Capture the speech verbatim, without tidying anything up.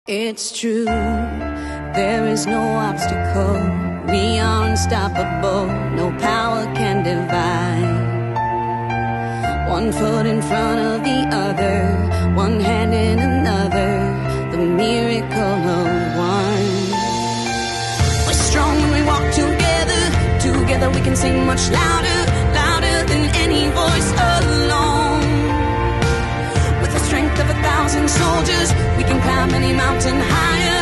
It's true, there is no obstacle. We are unstoppable, no power can divide. One foot in front of the other, one hand in another, the miracle of one. We're strong when we walk together, together we can sing much louder, louder than any voice alone. With the strength of a thousand soldiers, we can climb any mountain higher,